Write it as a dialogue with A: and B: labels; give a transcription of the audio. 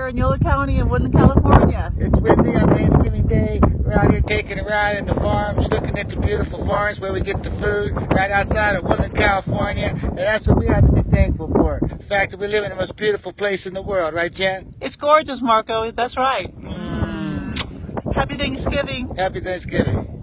A: here in Yola County in Woodland, California.
B: It's windy on Thanksgiving Day. We're out here taking a ride in the farms, looking at the beautiful farms where we get the food, right outside of Woodland, California. And that's what we have to be thankful for. The fact that we live in the most beautiful place in the world, right, Jen?
A: It's gorgeous, Marco. That's right. Happy Thanksgiving.
B: Happy Thanksgiving.